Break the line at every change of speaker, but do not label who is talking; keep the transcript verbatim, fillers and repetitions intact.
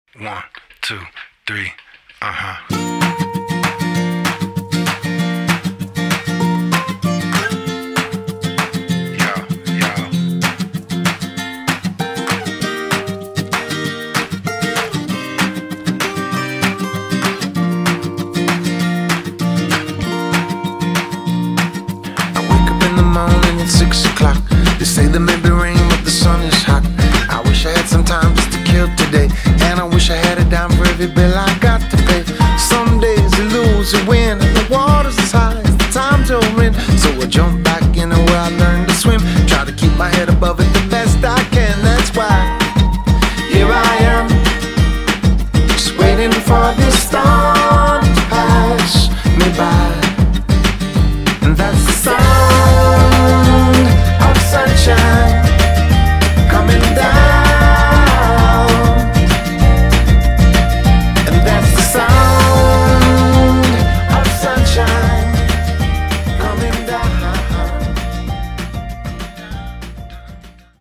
One, two, three, uh-huh.
Morning at six o'clock. They say there may be rain, but the sun is hot. I wish I had some time just to kill today, and I wish I had a dime for every bill I got to pay. Some days you lose, you win, and the water's as high as the time to win. So I jump back in where I learned to swim, try to keep my head above it the best I can. That's why here I am, just waiting for this storm to pass me by.